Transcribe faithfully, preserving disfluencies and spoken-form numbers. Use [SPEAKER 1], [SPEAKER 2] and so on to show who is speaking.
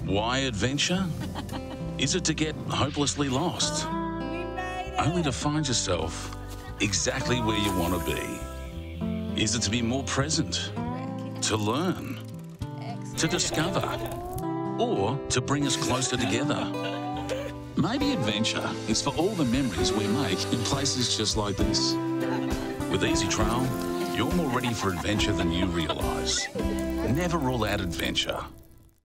[SPEAKER 1] Why adventure? Is it to get hopelessly lost? Only to find yourself exactly where you want to be? Is it to be more present? To learn? To discover? Or to bring us closer together? Maybe adventure is for all the memories we make in places just like this. With Ezytrail, you're more ready for adventure than you realise. Never rule out adventure.